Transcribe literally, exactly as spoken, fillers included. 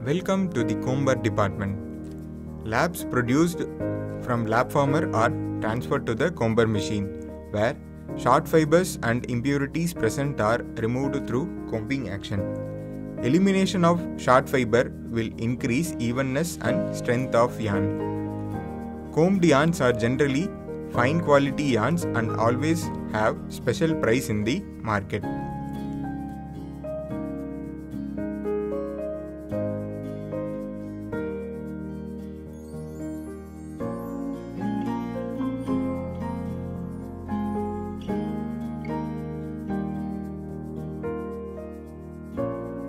Welcome to the Comber department. Labs produced from lab farmer are transferred to the Comber machine, where short fibers and impurities present are removed through combing action. Elimination of short fiber will increase evenness and strength of yarn. Combed yarns are generally fine quality yarns and always have special price in the market.